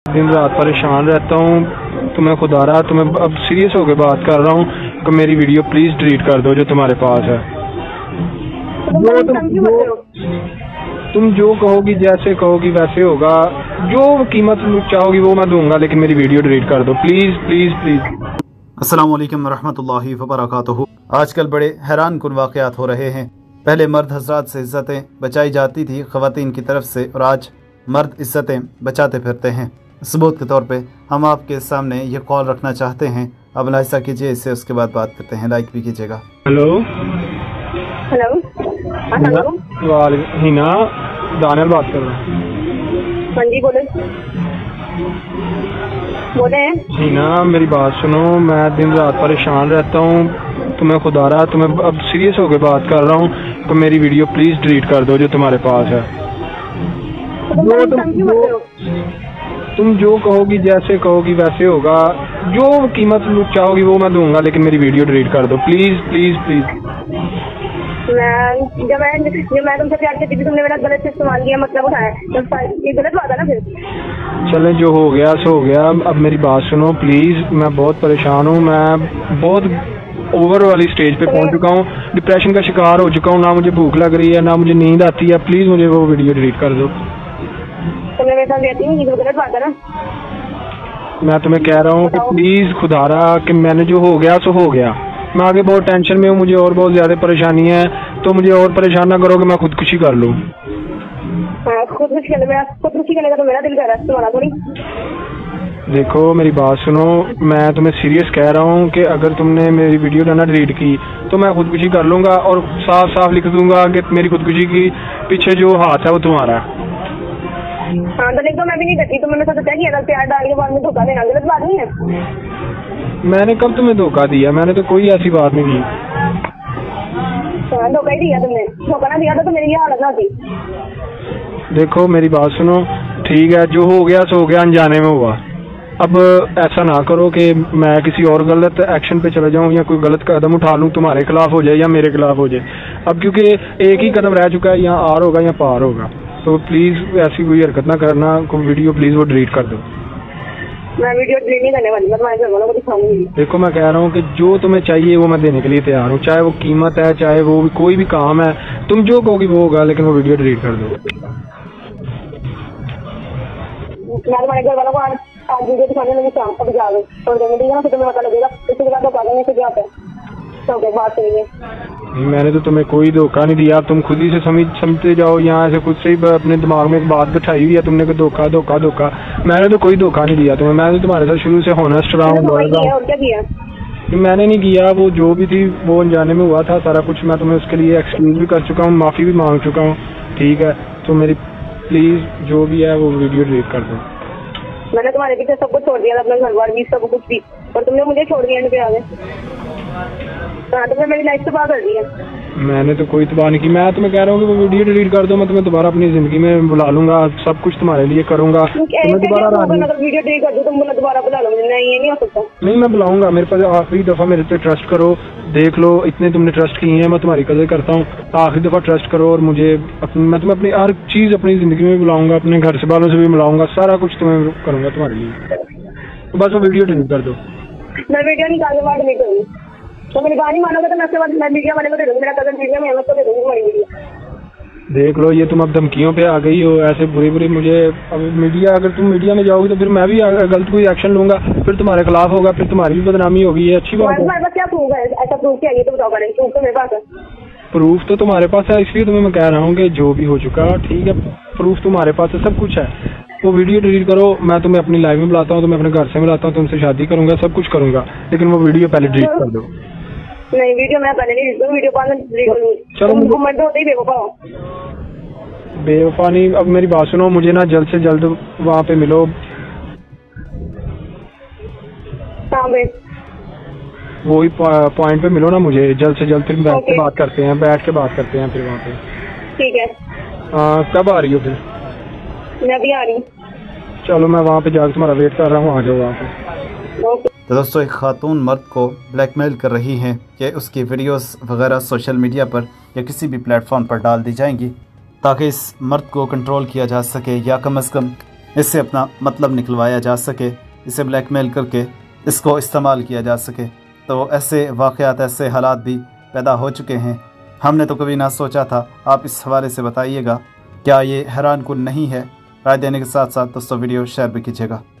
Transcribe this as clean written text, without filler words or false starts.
दिन रात परेशान रहता हूँ, तुम्हें खुदा रहा, तुम्हें अब सीरियस होकर बात कर रहा हूँ कि मेरी वीडियो प्लीज डिलीट कर दो जो तुम्हारे पास है। तुम जो कहोगी, जैसे कहोगी वैसे होगा, जो कीमत चाहोगी वो मैं दूंगा, लेकिन मेरी वीडियो डिलीट कर दो प्लीज प्लीज प्लीज। अस्सलाम वालेकुम रहमतुल्लाहि व बरकातुहू। आजकल बड़े हैरान कुन वाक़यात हो रहे हैं। पहले मर्द हज़रात से इज़्ज़तें बचाई जाती थी ख़वातीन की तरफ से, और आज मर्द इज़्ज़तें बचाते फिरते हैं। सबूत के तौर पे हम आपके सामने ये कॉल रखना चाहते हैं। अब लाइसा कीजिए इससे, उसके बाद बात करते हैं। लाइक भी कीजिएगा। हेलो हेलो, हिना, दानियल बात कर रहा हूँ। हाँ जी, बोले बोले। हिना मेरी बात सुनो, मैं दिन रात परेशान रहता हूँ, तुम्हें खुदा रहा, तुम्हें अब सीरियस होकर बात कर रहा हूँ तो मेरी वीडियो प्लीज डिलीट कर दो जो तुम्हारे पास है। तुम जो कहोगी, जैसे कहोगी वैसे होगा, जो कीमत चाहोगी वो मैं दूंगा, लेकिन मेरी वीडियो डिलीट कर दो प्लीज प्लीज प्लीज। जब मैं तुमसे प्यार करती थी, तुमने मेरा गलत इस्तेमाल किया, मतलब उठाया, तो ये गलत बात है ना। फिर चले, जो हो गया सो हो गया। अब मेरी बात सुनो प्लीज, मैं बहुत परेशान हूँ, मैं बहुत ओवर वाली स्टेज पे पहुँच चुका हूँ, डिप्रेशन का शिकार हो चुका हूँ, ना मुझे भूख लग रही है ना मुझे नींद आती है, प्लीज मुझे वो वीडियो डिलीट कर दो। तुमने मेरे साथ रहती नहीं, गलत बात है ना। मैं तुम्हें कह रहा हूँ कि प्लीज खुदारा, कि मैंने जो हो गया सो हो गया, मैं आगे बहुत टेंशन में हूँ, मुझे और बहुत ज्यादा परेशानी है, तो मुझे और परेशान ना करो कि मैं खुदकुशी कर लूँ। खुदकुशी करने का तो मेरा दिल कर रहा है, तुम्हारा थोड़ी। देखो मेरी बात सुनो, मैं तुम्हें सीरियस कह रहा हूँ कि अगर तुमने मेरी वीडियो ना डिलीट की तो मैं खुदकुशी कर लूँगा, और साफ साफ लिख दूंगा कि मेरी खुदकुशी की पीछे जो हाथ है वो तुम्हारा है। हाँ तो देखो, मैं भी नहीं करती, तो मैंने सोचा किया था, प्यार डाल के बाद में धोखा देना गलत बात नहीं है। मैंने कब तुम्हें धोखा दिया? मैंने तो कोई ऐसी बात नहीं की। धोखा ही दिया तुमने, धोखा ना दिया तो मेरी ये हालत ना होती। देखो मेरी बात सुनो, ठीक है, जो हो गया सो हो गया, अनजाने में हुआ। अब ऐसा ना करो कि मैं किसी और गलत एक्शन पे चला जाऊं या कोई गलत कदम उठा लूं, तुम्हारे खिलाफ हो जाए या मेरे खिलाफ हो जाए। अब क्योंकि एक ही कदम रह चुका है, यहाँ आर होगा या पार होगा, तो प्लीज ऐसी कोई हरकत ना करना, वीडियो प्लीज वो डिलीट कर दो। मैं वीडियो डिलीट नहीं करने वाली, मैं तुम्हारे घर वालों को दिखाऊंगी। देखो मैं कह रहा हूँ कि जो तुम्हें चाहिए वो मैं देने के लिए तैयार हूँ, चाहे वो कीमत है, चाहे वो कोई भी काम है, तुम जो कहोगी वो होगा, लेकिन वो वीडियो डिलीट कर दो। मैं तुम्हारे घर वालों को आज वीडियो दिखाने लगी, शाम को जा गई थोड़ी देर में, ठीक है ना, फिर तुम्हें पता लगेगा, इसके बाद धोखा देने से क्या होता है। तो बात करेंगे। मैंने तो तुम्हें कोई धोखा नहीं दिया, तुम खुद ही से समझते जाओ, यहाँ से खुद से ही अपने दिमाग में एक बात बिठाई हुई है तुमने कि धोखा धोखा धोखा। मैंने तो कोई धोखा नहीं दिया तुम्हें, मैं तो तुम्हारे साथ शुरू से हॉनेस्ट रहा हूँ। मैंने नहीं किया, वो जो भी थी वो अनजाने में हुआ था सारा कुछ। मैं तुम्हें उसके लिए एक्सक्यूज भी कर चुका हूँ, माफी भी मांग चुका हूँ, ठीक है। तो मेरी प्लीज जो भी है वो वीडियो डिलीट कर दो। मैंने तुम्हारे पीछे सब कुछ छोड़ दिया था, अपना घर बार भी, सब कुछ भी, और तुमने मुझे छोड़ दिया एंड पे आ गए। तुमने मेरी लाइफ तबाह कर दी है। मैंने तो कोई तबाह नहीं की, मैं तुम्हें कह रहा हूँ कि वो वीडियो डिलीट कर दो, मैं तुम्हें दोबारा अपनी जिंदगी में बुला लूंगा, सब कुछ तुम्हारे लिए करूंगा। वीडियो डिलीट कर दो, तुम मुझे दोबारा बुला लो, नहीं ये नहीं हो सकता। नहीं, मैं बुलाऊंगा, मेरे पास आखिरी दफा मेरे पे ट्रस्ट करो, देख लो इतने तुमने ट्रस्ट की है, मैं तुम्हारी कदर करता हूँ, आखिरी दफा ट्रस्ट करो, और मुझे मैं तुम्हें अपनी हर चीज अपनी जिंदगी में बुलाऊंगा, अपने घर से वालों से भी मिलाऊंगा, सारा कुछ तुम्हें करूंगा तुम्हारे लिए, तो बस वो वीडियो डिलीट कर दो। मैं वीडियो निकाल के बाद नहीं करूँगी, तो मेरी बात नहीं मानोगे तो मैं उसके बाद मैं मीडिया वाले को दे दूँगी, मेरा कजन मीडिया में उसको दे दूँगी हमारी वीडियो। देख लो, ये तुम अब धमकियों पे आ गई हो ऐसे बुरी बुरी। मुझे अब मीडिया, अगर तुम मीडिया में जाओगी तो फिर मैं भी गलत कोई एक्शन लूंगा, फिर तुम्हारे खिलाफ होगा, फिर तुम्हारी भी बदनामी होगी। ये अच्छी बात है। तुम्हारे पास क्या प्रूफ है? ऐसा प्रूफ चाहिए तो बताओ, करें प्रूफ तो मेरे पास है। प्रूफ तो तुम्हारे पास है, इसलिए तुम्हें मैं कह रहा हूँ कि जो भी हो चुका, ठीक है, प्रूफ तुम्हारे पास है, सब कुछ है। वो वीडियो डिलीट करो, मैं तुम्हें अपनी लाइफ में बुलाता हूँ, तुम्हें अपने घर से मिलाता हूँ, तुमसे शादी करूंगा, सब कुछ करूंगा, लेकिन वो वीडियो पहले डिलीट कर दो। नहीं, वीडियो मैं पहले नहीं, वीडियो बाद में डिलीट करूंगी। चलो, कमेंट होते ही बेवफा हो। बेवफा नहीं, अब मेरी बात सुनो, मुझे ना जल्द से जल्द वहाँ पे मिलो। वही पॉइंट पे मिलो ना मुझे जल्द से जल्द, फिर बैठ के बात करते हैं, फिर वहाँ पे। ठीक है। कब आ रही हो फिर? मैं अभी आ रही हूँ। चलो, मैं वहाँ पे जाकर तुम्हारा वेट कर रहा हूँ, आ जाओ वहाँ पे। तो दोस्तों, एक खातून मर्द को ब्लैकमेल कर रही हैं कि उसकी वीडियोस वगैरह सोशल मीडिया पर या किसी भी प्लेटफॉर्म पर डाल दी जाएंगी, ताकि इस मर्द को कंट्रोल किया जा सके, या कम अज़ कम इससे अपना मतलब निकलवाया जा सके, इसे ब्लैकमेल करके इसको इस्तेमाल किया जा सके। तो ऐसे वाक़यात, ऐसे हालात भी पैदा हो चुके हैं। हमने तो कभी ना सोचा था। आप इस हवाले से बताइएगा, क्या ये हैरान कुन नहीं है? राय देने के साथ साथ दोस्तों वीडियो शेयर भी कीजिएगा।